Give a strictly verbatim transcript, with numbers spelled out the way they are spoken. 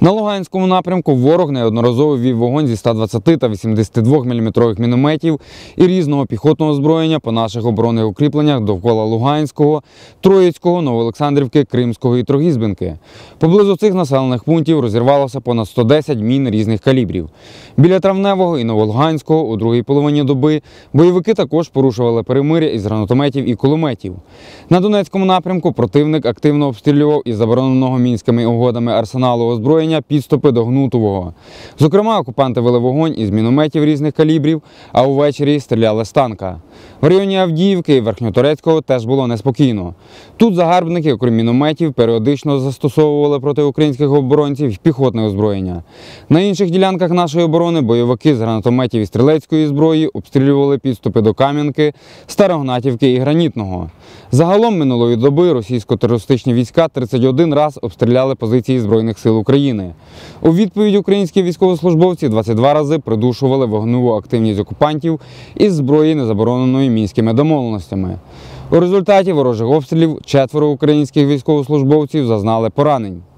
На Луганському напрямку ворог неодноразово вів вогонь зі ста двадцяти та вісімдесяти двох міліметрових мінометів і різного піхотного озброєння по наших оборонних укріпленнях довкола Луганського, Троїцького, Новоолександрівки, Кримського і Трогізбинки. Поблизу цих населених пунктів розірвалося понад сто десять мін різних калібрів. Біля Травневого і Новолуганського у другій половині доби бойовики також порушували перемир'я із гранатометів і кулеметів. На Донецькому напрямку противник активно обстрілював із забороненого Мінськими угодами арсеналу озброєння підступи до Гнутового. Зокрема, окупанти вели вогонь із мінометів різних калібрів, а увечері стріляли з танка. В районі Авдіївки і Верхньоторецького теж було неспокійно. Тут загарбники, окрім мінометів, періодично застосовували проти українських оборонців піхотне озброєння. На інших ділянках нашої оборони бойовики з гранатометів і стрілецької зброї обстрілювали підступи до Кам'янки, Старогнатівки і Гранітного. Загалом минулої доби російсько-терористичні війська тридцять один раз обстріляли позиції Збройних сил України. У відповідь українські військовослужбовці двадцять два рази придушували вогневу активність окупантів із зброї, не забороненої Мінськими домовленостями. У результаті ворожих обстрілів четверо українських військовослужбовців зазнали поранень.